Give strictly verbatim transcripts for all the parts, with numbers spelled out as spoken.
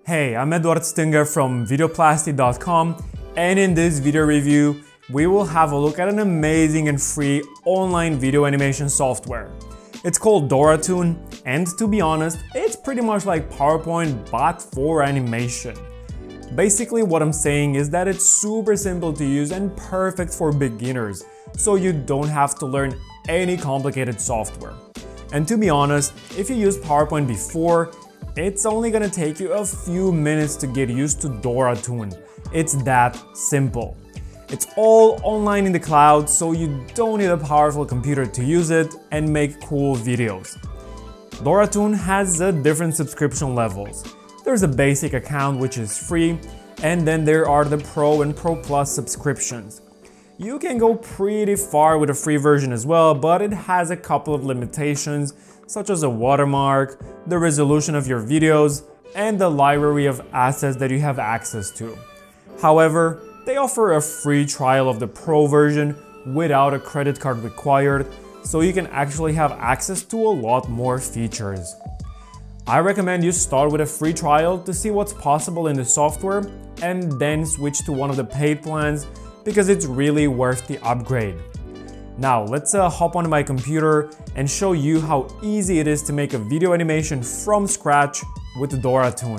Hey, I'm Edward Stinger from videoplasty dot com, and in this video review, we will have a look at an amazing and free online video animation software. It's called Doratoon, and to be honest, it's pretty much like PowerPoint but for animation. Basically, what I'm saying is that it's super simple to use and perfect for beginners, so you don't have to learn any complicated software. And to be honest, if you used PowerPoint before, it's only gonna take you a few minutes to get used to Doratoon. It's that simple. It's all online in the cloud, so you don't need a powerful computer to use it and make cool videos. Doratoon has uh, different subscription levels. There's a basic account which is free, and then there are the Pro and Pro Plus subscriptions. You can go pretty far with a free version as well, but it has a couple of limitations, such as a watermark, the resolution of your videos, and the library of assets that you have access to. However, they offer a free trial of the Pro version without a credit card required, so you can actually have access to a lot more features. I recommend you start with a free trial to see what's possible in the software and then switch to one of the paid plans because it's really worth the upgrade. Now let's uh, hop onto my computer and show you how easy it is to make a video animation from scratch with Doratoon.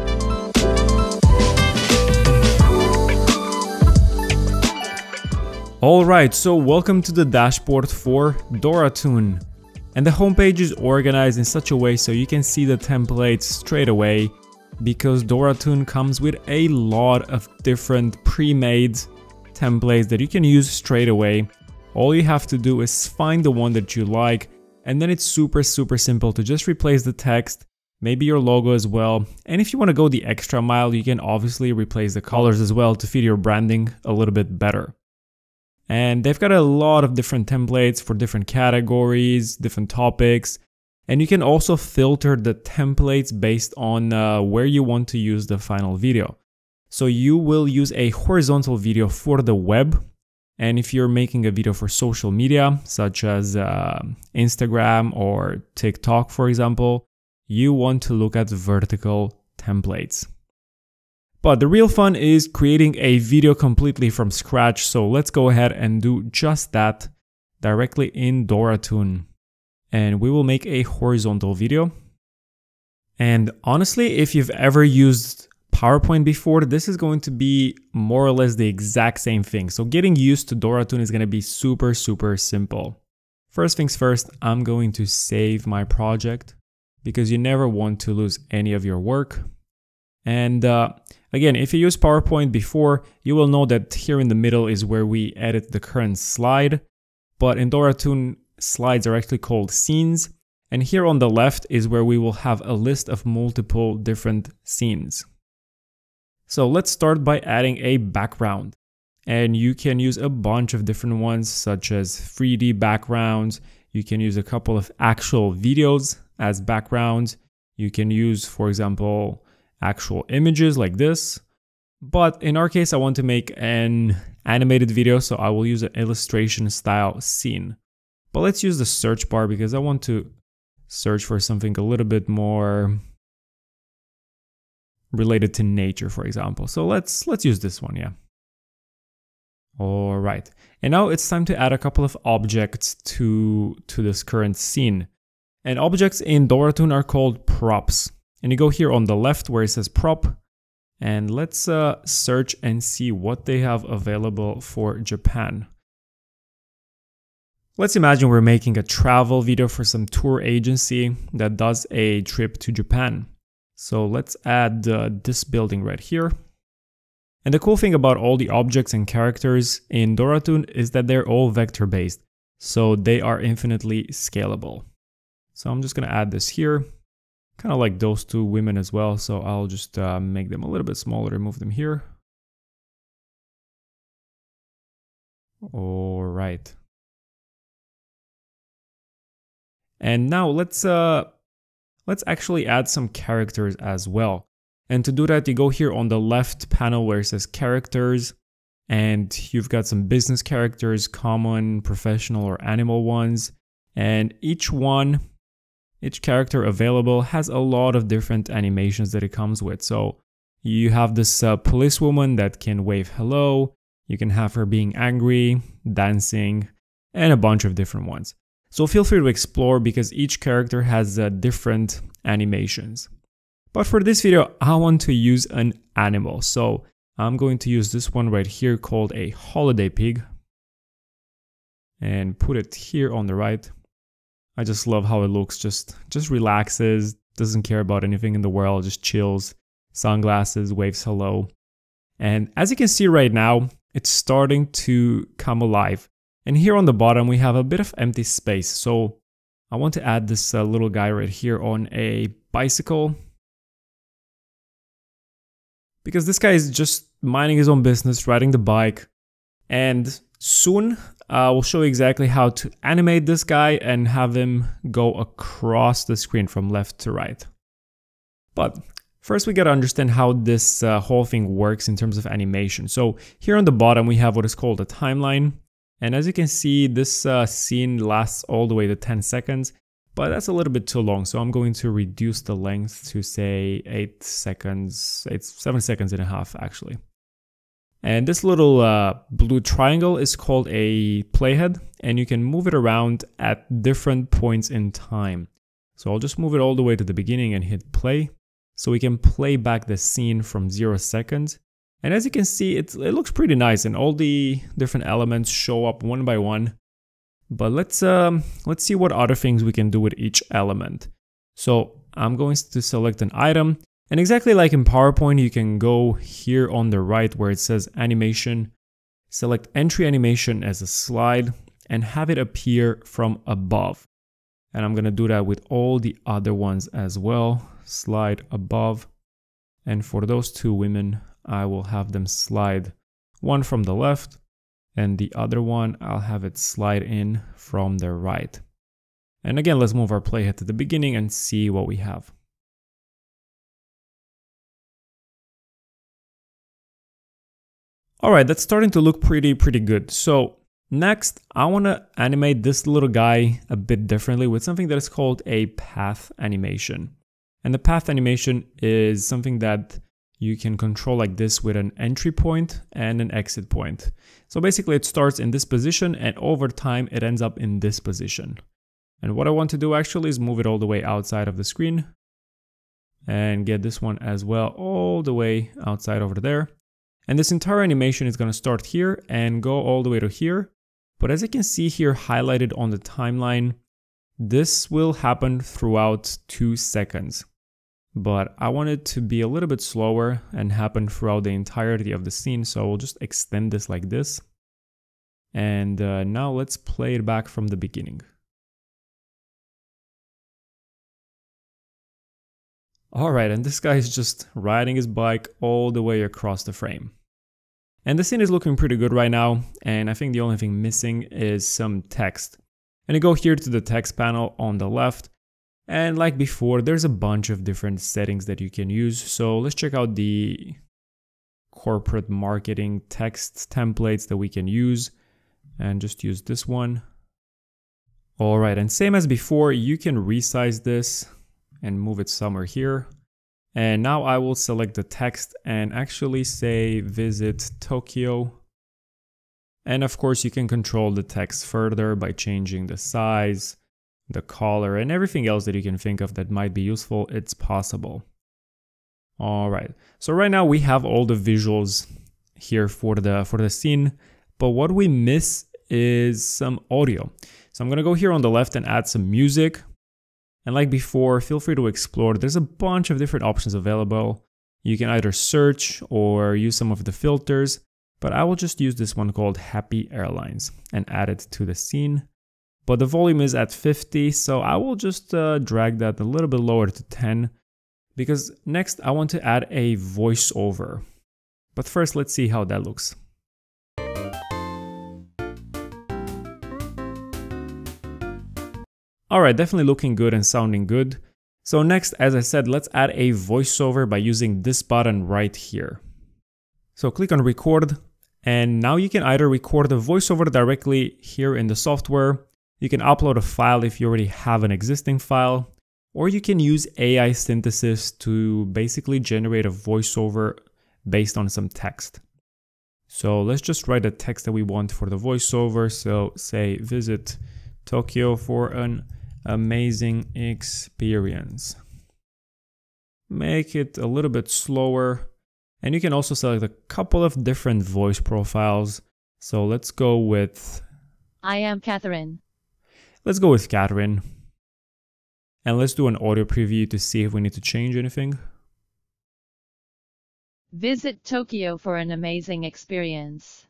Alright, so welcome to the dashboard for Doratoon. And the homepage is organized in such a way so you can see the templates straight away, because Doratoon comes with a lot of different pre-made templates that you can use straight away. All you have to do is find the one that you like, and then it's super super simple to just replace the text, maybe your logo as well. And if you want to go the extra mile, you can obviously replace the colors as well to fit your branding a little bit better. And they've got a lot of different templates for different categories, different topics, and you can also filter the templates based on uh, where you want to use the final video. So you will use a horizontal video for the web, and if you're making a video for social media, such as uh, Instagram or TikTok, for example, you want to look at vertical templates. But the real fun is creating a video completely from scratch, so let's go ahead and do just that directly in Doratoon. And we will make a horizontal video. And honestly, if you've ever used PowerPoint before, this is going to be more or less the exact same thing. So getting used to Doratoon is going to be super, super simple. First things first, I'm going to save my project because you never want to lose any of your work. And uh, again, if you used PowerPoint before, you will know that here in the middle is where we edit the current slide. But in Doratoon, slides are actually called scenes. And here on the left is where we will have a list of multiple different scenes. So let's start by adding a background. And you can use a bunch of different ones, such as three D backgrounds. You can use a couple of actual videos as backgrounds. You can use, for example, actual images like this. But in our case, I want to make an animated video, so I will use an illustration style scene. But let's use the search bar because I want to search for something a little bit more related to nature, for example. So let's let's use this one, yeah. All right. And now it's time to add a couple of objects to, to this current scene. And objects in Doratoon are called props. And you go here on the left where it says prop, and let's uh, search and see what they have available for Japan. Let's imagine we're making a travel video for some tour agency that does a trip to Japan. So let's add uh, this building right here. And the cool thing about all the objects and characters in Doratoon is that they're all vector based, so they are infinitely scalable. So I'm just gonna add this here. Kind of like those two women as well, so I'll just uh, make them a little bit smaller, move them here. All right. And now let's uh, let's actually add some characters as well. And to do that, you go here on the left panel where it says characters, and you've got some business characters, common, professional, or animal ones, and each one each character available has a lot of different animations that it comes with. So you have this uh, policewoman that can wave hello, you can have her being angry, dancing, and a bunch of different ones. So feel free to explore because each character has uh, different animations. But for this video, I want to use an animal. So I'm going to use this one right here called a holiday pig and put it here on the right. I just love how it looks, just, just relaxes, doesn't care about anything in the world, just chills, sunglasses, waves hello. And as you can see right now, it's starting to come alive. And here on the bottom, we have a bit of empty space. So I want to add this uh, little guy right here on a bicycle, because this guy is just minding his own business, riding the bike. And soon uh, we'll show you exactly how to animate this guy and have him go across the screen from left to right. But first we got to understand how this uh, whole thing works in terms of animation. So here on the bottom, we have what is called a timeline. And as you can see, this uh, scene lasts all the way to ten seconds, but that's a little bit too long. So I'm going to reduce the length to say eight seconds, eight, seven seconds and a half actually. And this little uh, blue triangle is called a playhead, and you can move it around at different points in time. So I'll just move it all the way to the beginning and hit play. So we can play back the scene from zero seconds. And as you can see, it's, it looks pretty nice and all the different elements show up one by one. But let's, um, let's see what other things we can do with each element. So I'm going to select an item, and exactly like in PowerPoint, you can go here on the right where it says animation, select entry animation as a slide and have it appear from above. And I'm going to do that with all the other ones as well. Slide above. And for those two women, I will have them slide one from the left, and the other one I'll have it slide in from the right. And again, let's move our playhead to the beginning and see what we have. All right, that's starting to look pretty, pretty good. So next, I want to animate this little guy a bit differently with something that is called a path animation. And the path animation is something that you can control like this with an entry point and an exit point. So basically it starts in this position and over time it ends up in this position. And what I want to do actually is move it all the way outside of the screen and get this one as well all the way outside over there. And this entire animation is going to start here and go all the way to here. But as you can see here highlighted on the timeline, this will happen throughout two seconds. But I want it to be a little bit slower and happen throughout the entirety of the scene. So we'll just extend this like this. And uh, now let's play it back from the beginning. All right, and this guy is just riding his bike all the way across the frame. And the scene is looking pretty good right now. And I think the only thing missing is some text. And you go here to the text panel on the left. And like before, there's a bunch of different settings that you can use. So let's check out the corporate marketing text templates that we can use and just use this one. All right, and same as before, you can resize this and move it somewhere here. And now I will select the text and actually say visit Tokyo. And of course, you can control the text further by changing the size, the color, and everything else that you can think of that might be useful. It's possible. All right, so right now we have all the visuals here for the for the scene, but what we miss is some audio. So I'm gonna go here on the left and add some music. And like before, feel free to explore. There's a bunch of different options available. You can either search or use some of the filters, but I will just use this one called Happy Airlines and add it to the scene. But the volume is at fifty, so I will just uh, drag that a little bit lower to ten, because next I want to add a voiceover. But first, let's see how that looks. All right, definitely looking good and sounding good. So next, as I said, let's add a voiceover by using this button right here. So click on record, and now you can either record the voiceover directly here in the software. You can upload a file if you already have an existing file, or you can use A I synthesis to basically generate a voiceover based on some text. So let's just write the text that we want for the voiceover. So say visit Tokyo for an amazing experience. Make it a little bit slower. And you can also select a couple of different voice profiles. So let's go with... I am Catherine. Let's go with Catherine. And let's do an audio preview to see if we need to change anything. Visit Tokyo for an amazing experience.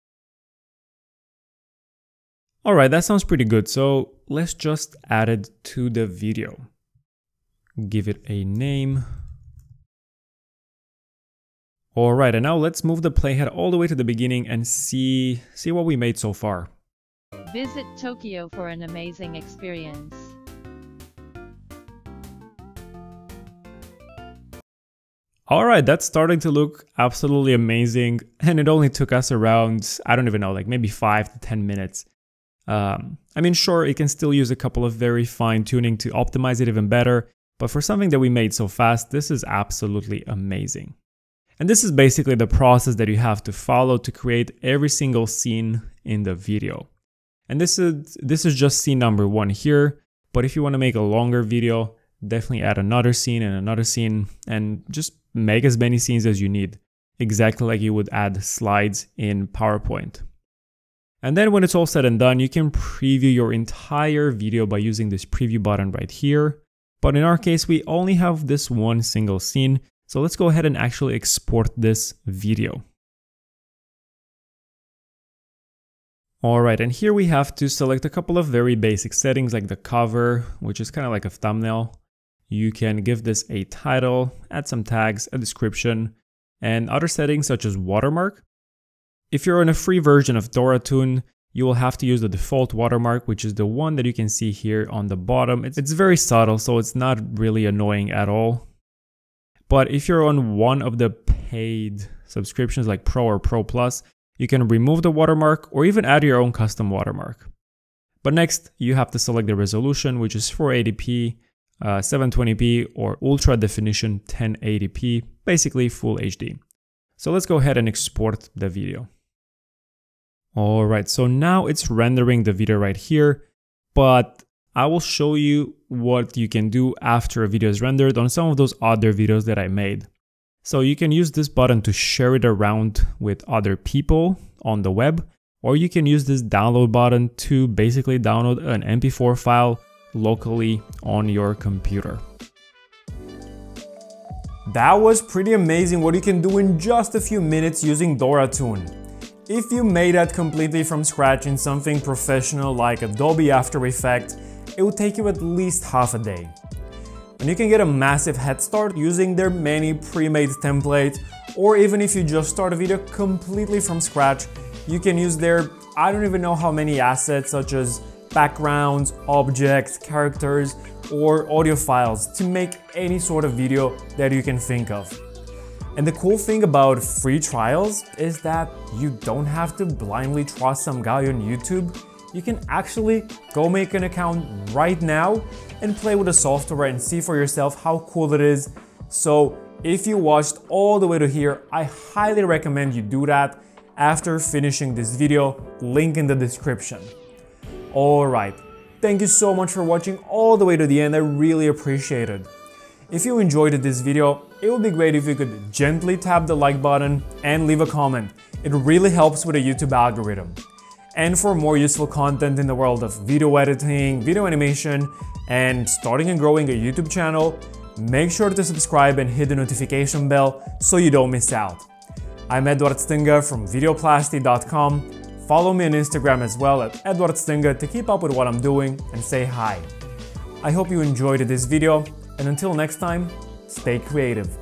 Alright, that sounds pretty good. So let's just add it to the video. Give it a name. Alright, and now let's move the playhead all the way to the beginning and see, see what we made so far. Visit Tokyo for an amazing experience. Alright, that's starting to look absolutely amazing, and it only took us around, I don't even know, like maybe five to ten minutes. Um, I mean, sure, it can still use a couple of very fine tuning to optimize it even better, but for something that we made so fast, this is absolutely amazing. And this is basically the process that you have to follow to create every single scene in the video. And this is, this is just scene number one here, but if you want to make a longer video, definitely add another scene and another scene, and just make as many scenes as you need, exactly like you would add slides in PowerPoint. And then when it's all said and done, you can preview your entire video by using this preview button right here. But in our case, we only have this one single scene, so let's go ahead and actually export this video. Alright, and here we have to select a couple of very basic settings like the cover, which is kind of like a thumbnail. You can give this a title, add some tags, a description, and other settings such as watermark. If you're on a free version of Doratoon, you will have to use the default watermark, which is the one that you can see here on the bottom. It's, it's very subtle, so it's not really annoying at all. But if you're on one of the paid subscriptions like Pro or Pro Plus, you can remove the watermark or even add your own custom watermark. But next, you have to select the resolution, which is four eighty p, uh, seven twenty p, or Ultra Definition ten eighty p, basically full H D. So let's go ahead and export the video. Alright, so now it's rendering the video right here, but I will show you what you can do after a video is rendered on some of those other videos that I made. So you can use this button to share it around with other people on the web, or you can use this download button to basically download an M P four file locally on your computer. That was pretty amazing what you can do in just a few minutes using Doratoon. If you made that completely from scratch in something professional like Adobe After Effects, it would take you at least half a day. And you can get a massive head start using their many pre-made templates, or even if you just start a video completely from scratch, you can use their, I don't even know how many assets such as backgrounds, objects, characters, or audio files to make any sort of video that you can think of. And the cool thing about free trials is that you don't have to blindly trust some guy on YouTube. You can actually go make an account right now and play with the software and see for yourself how cool it is. So if you watched all the way to here, I highly recommend you do that after finishing this video, link in the description. Alright, thank you so much for watching all the way to the end, I really appreciate it. If you enjoyed this video, it would be great if you could gently tap the like button and leave a comment. It really helps with the YouTube algorithm. And for more useful content in the world of video editing, video animation, and starting and growing a YouTube channel, make sure to subscribe and hit the notification bell so you don't miss out. I'm Edward Stinga from videoplasty dot com. Follow me on Instagram as well at Edward Stinga to keep up with what I'm doing and say hi. I hope you enjoyed this video, and until next time, stay creative.